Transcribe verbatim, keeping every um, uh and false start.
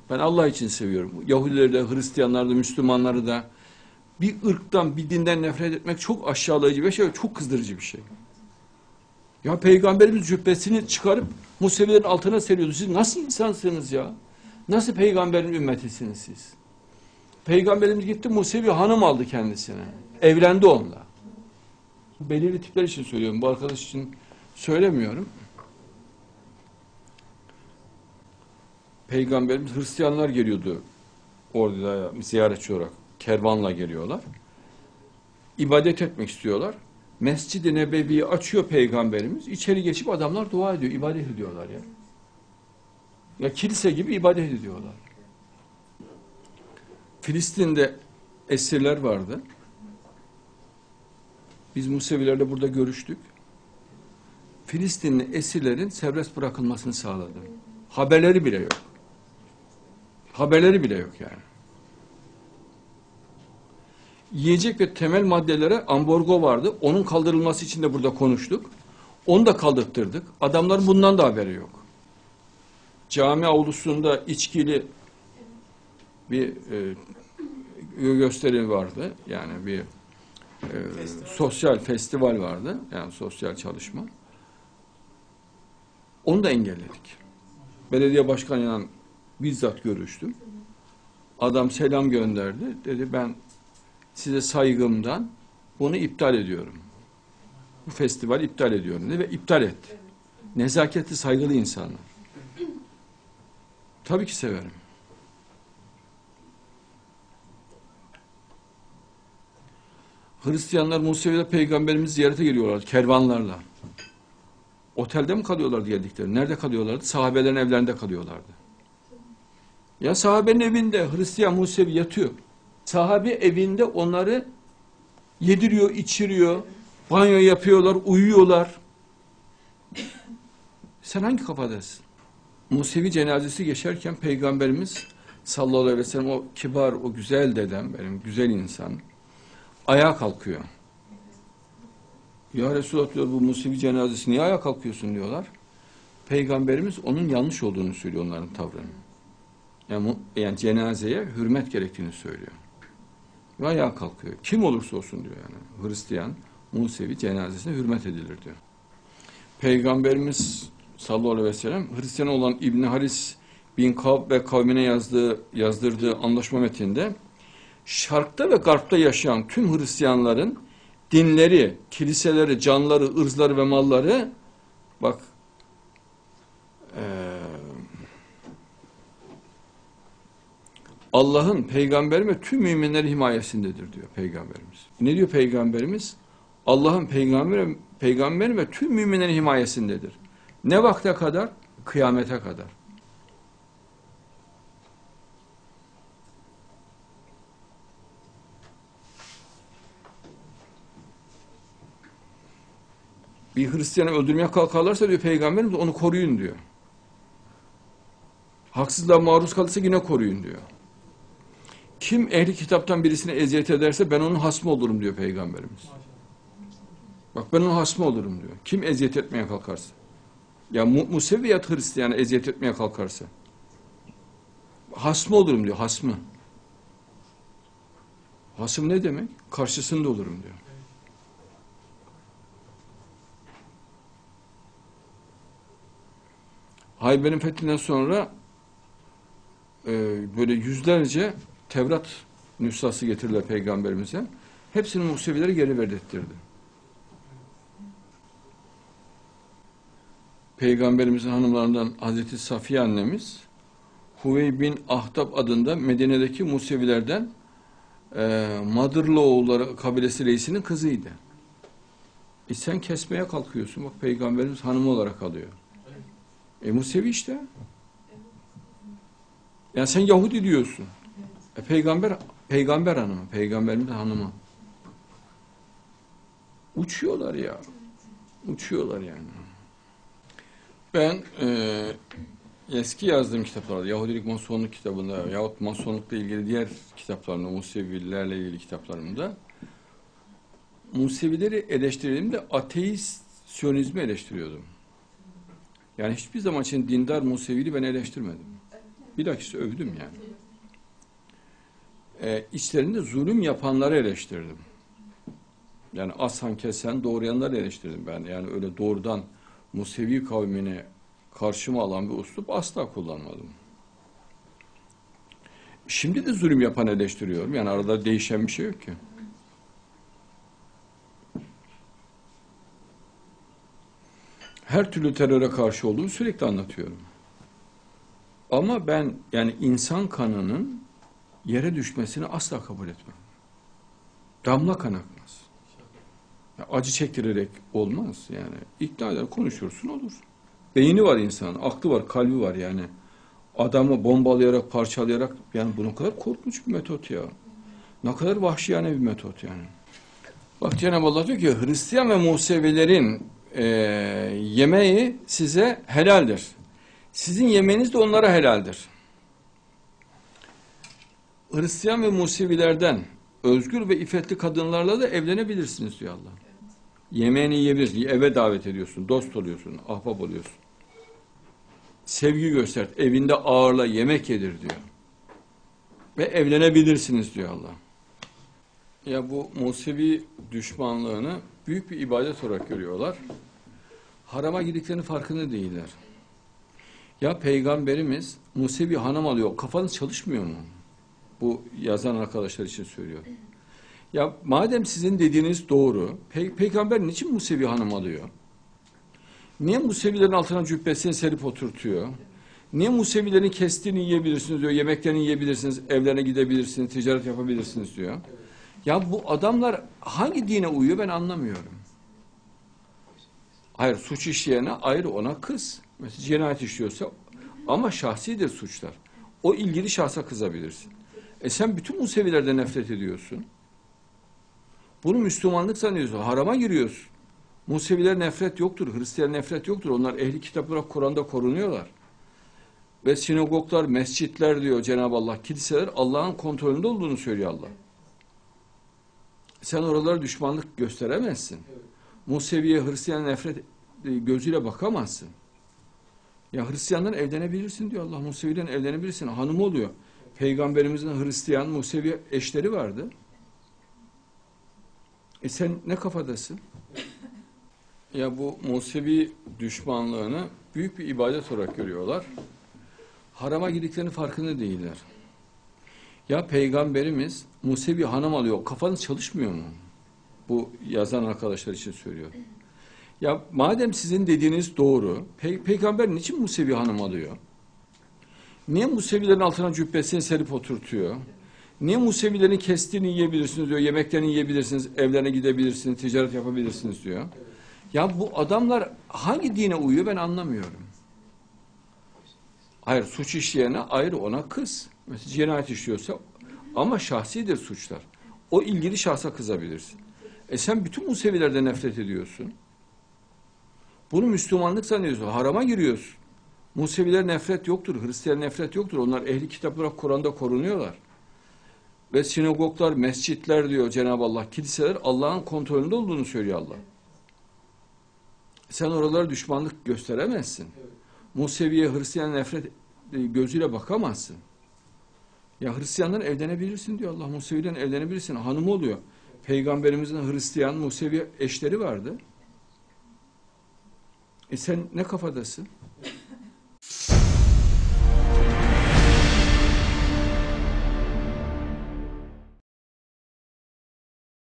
Ben Allah için seviyorum. Yahudileri de, Hristiyanları da, Müslümanları da. Bir ırktan, bir dinden nefret etmek çok aşağılayıcı bir şey, çok kızdırıcı bir şey. Ya Peygamberimiz cübbesini çıkarıp Musevilerin altına seriyordu. Siz nasıl insansınız ya? Nasıl peygamberin ümmetisiniz siz? Peygamberimiz gitti, Musevi hanım aldı kendisine. Evlendi onunla. Belirli tipler için söylüyorum. Bu arkadaş için söylemiyorum. Peygamberimiz, Hristiyanlar geliyordu orada ziyaretçi olarak. Kervanla geliyorlar. İbadet etmek istiyorlar. Mescid-i Nebevi'yi açıyor Peygamberimiz. İçeri geçip adamlar dua ediyor, ibadet ediyorlar ya. Ya kilise gibi ibadet ediyorlar. Filistin'de esirler vardı. Biz Musevilerle burada görüştük. Filistinli esirlerin serbest bırakılmasını sağladı. Haberleri bile yok. Haberleri bile yok yani. Yiyecek ve temel maddelere ambargo vardı. Onun kaldırılması için de burada konuştuk. Onu da kaldırttırdık. Adamların bundan da haberi yok. Cami avlusunda içkili bir e, gösteri vardı. Yani bir e, festival. sosyal festival vardı. Yani sosyal çalışma. Onu da engelledik. Belediye başkanıyla bizzat görüştüm. Adam selam gönderdi. Dedi ben size saygımdan bunu iptal ediyorum. Bu festival iptal ediyorum dedi ve iptal etti. Nezaketli, saygılı insanlar. Tabii ki severim. Hristiyanlar Musevi'de Peygamberimizi ziyarete geliyorlardı kervanlarla. Otelde mi kalıyorlardı geldikleri? Nerede kalıyorlardı? Sahabelerin evlerinde kalıyorlardı. Ya sahabenin evinde Hristiyan Musevi yatıyor. Sahabe evinde onları yediriyor, içiriyor, banyo yapıyorlar, uyuyorlar. Sen hangi kafadasın? Musevi cenazesi geçerken Peygamberimiz sallallahu aleyhi ve sellem, o kibar, o güzel dedem, benim güzel insan, ayağa kalkıyor. Ya Resulullah diyor, bu Musevi cenazesi niye ayağa kalkıyorsun diyorlar. Peygamberimiz onun yanlış olduğunu söylüyor, onların tavrının. Yani, yani cenazeye hürmet gerektiğini söylüyor. Ve ayağa kalkıyor. Kim olursa olsun diyor yani. Hristiyan, Musevi cenazesine hürmet edilir diyor. Peygamberimiz sallallahu aleyhi ve sellem Hristiyan olan İbn Haris bin Kab ve kavmine yazdığı, yazdırdığı anlaşma metninde Şark'ta ve Garp'ta yaşayan tüm Hristiyanların dinleri, kiliseleri, canları, ırzları ve malları bak ee, Allah'ın, peygamberin ve tüm müminlerin himayesindedir diyor Peygamberimiz. Ne diyor Peygamberimiz? Allah'ın, peygamberin, peygamberin ve tüm müminlerin himayesindedir. Ne vakte kadar? Kıyamete kadar. Bir Hristiyanı öldürmeye kalkarlarsa diyor Peygamberimiz, onu koruyun diyor. Haksızlığa maruz kalırsa yine koruyun diyor. Kim ehli kitaptan birisine eziyet ederse ben onun hasmı olurum diyor Peygamberimiz. Bak ben onun hasmı olurum diyor. Kim eziyet etmeye kalkarsa. Ya Museviyat Hristiyan'a eziyet etmeye kalkarsa. Hasmı olurum diyor, hasmı. Hasım ne demek? Karşısında olurum diyor. Hayber'in fethinden sonra e, böyle yüzlerce Tevrat nüshası getirirler Peygamberimize. Hepsini Musevileri geri verdirttirdi. Peygamberimizin hanımlarından Hazreti Safiye annemiz Huvey bin Ahtab adında Medine'deki Musevilerden e, Madırlıoğulları kabilesi reisinin kızıydı. E sen kesmeye kalkıyorsun. Bak Peygamberimiz hanımı olarak alıyor. E Musevi işte. Yani sen Yahudi diyorsun. E peygamber peygamber hanımı, peygamberimiz hanımı. Uçuyorlar ya. Uçuyorlar yani. Ben e, eski yazdığım kitaplarda, Yahudilik Masonluk kitabında yahut Masonlukla ilgili diğer kitaplarımda, Musevilerle ilgili kitaplarımda Musevileri eleştirdiğimde ateist Siyonizmi eleştiriyordum. Yani hiçbir zaman için dindar Musevili ben eleştirmedim. Bilakis övdüm yani. E, içlerinde zulüm yapanları eleştirdim. Yani asan kesen doğrayanları eleştirdim ben. Yani öyle doğrudan Musevi kavmine karşıma alan bir üslup asla kullanmadım. Şimdi de zulüm yapan eleştiriyorum. Yani arada değişen bir şey yok ki. Her türlü teröre karşı olduğumu sürekli anlatıyorum. Ama ben yani insan kanının yere düşmesini asla kabul etmem. Damla kan akmaz. Ya acı çektirerek olmaz yani. İkna eder, konuşursun olur. Beyni var insanın, aklı var, kalbi var yani. Adamı bombalayarak, parçalayarak, yani bu ne kadar korkunç bir metot ya. Ne kadar vahşiyane bir metot yani. Bak Cenab-ı Allah diyor ki Hristiyan ve Musevilerin e, yemeği size helaldir. Sizin yemeğiniz de onlara helaldir. Hristiyan ve Musevilerden özgür ve iffetli kadınlarla da evlenebilirsiniz diyor Allah. Yemeğini yiyebilirsin, eve davet ediyorsun, dost oluyorsun, ahbap oluyorsun. Sevgi göster, evinde ağırla, yemek yedir diyor. Ve evlenebilirsiniz diyor Allah. Ya bu Musevi düşmanlığını büyük bir ibadet olarak görüyorlar. Harama girdiklerinin farkında değiller. Ya Peygamberimiz Musevi hanım alıyor, kafanız çalışmıyor mu? Bu yazan arkadaşlar için söylüyor. Ya madem sizin dediğiniz doğru, Pey Peygamber niçin Musevi hanım alıyor? Niye Musevilerin altına cübbesini serip oturtuyor? Niye Musevilerin kestiğini yiyebilirsiniz diyor, yemeklerini yiyebilirsiniz, evlerine gidebilirsiniz, ticaret yapabilirsiniz diyor. Ya bu adamlar hangi dine uyuyor ben anlamıyorum. Hayır, suç işleyene ayrı, ona kız. Mesela cinayet işliyorsa ama şahsidir suçlar. O ilgili şahsa kızabilirsin. E sen bütün Musevilerden nefret ediyorsun. Bunu Müslümanlık sanıyorsun. Harama giriyorsun. Museviler nefret yoktur. Hristiyan nefret yoktur. Onlar ehli kitap olarak Kur'an'da korunuyorlar. Ve sinagoglar, mescitler diyor Cenab-ı Allah. Kiliseler Allah'ın kontrolünde olduğunu söylüyor Allah. Sen oralara düşmanlık gösteremezsin. Museviye, Hristiyan nefret gözüyle bakamazsın. Ya Hristiyandan evlenebilirsin diyor Allah. Musevi'den evlenebilirsin. Hanım oluyor. Peygamberimizin Hristiyan, Musevi eşleri vardı. E sen ne kafadasın? Ya bu Musevi düşmanlığını büyük bir ibadet olarak görüyorlar. Harama girdiklerinin farkında değiller. Ya Peygamberimiz Musevi hanım alıyor, kafanız çalışmıyor mu? Bu yazan arkadaşlar için söylüyor. Ya madem sizin dediğiniz doğru, Pey Peygamber niçin Musevi hanım alıyor? Niye Musevilerin altına cübbesini serip oturtuyor? Niye Musevilerin kestiğini yiyebilirsiniz diyor, yemeklerini yiyebilirsiniz, evlerine gidebilirsiniz, ticaret yapabilirsiniz diyor. Ya bu adamlar hangi dine uyuyor ben anlamıyorum. Hayır, suç işleyene ayrı, ona kız. Mesela cinayet işliyorsa ama şahsidir suçlar. O ilgili şahsa kızabilirsin. E sen bütün Musevilerden nefret ediyorsun. Bunu Müslümanlık sanıyorsun. Harama giriyorsun. Museviler nefret yoktur. Hristiyan nefret yoktur. Onlar ehli kitap olarak Kur'an'da korunuyorlar. Ve sinagoglar, mescitler diyor Cenab-ı Allah. Kiliseler Allah'ın kontrolünde olduğunu söylüyor Allah. Sen oralara düşmanlık gösteremezsin. Museviye, Hristiyan nefret gözüyle bakamazsın. Ya Hristiyandan evlenebilirsin diyor Allah. Musevi'den evlenebilirsin. Hanım oluyor. Peygamberimizin Hristiyan, Musevi eşleri vardı. E sen ne kafadasın?